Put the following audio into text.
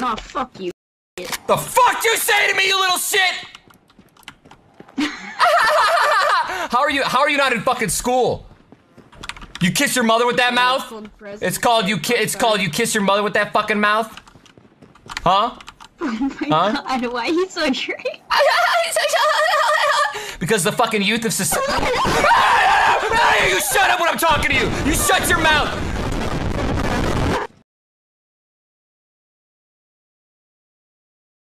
Oh, fuck you. The fuck you say to me, you little shit? How are you not in fucking school? You kiss your mother with that mouth? It's called you kiss your mother with that fucking mouth? Huh? Oh my god, why are you so drunk? Because the fucking youth of society. You shut up when I'm talking to you! You shut your mouth!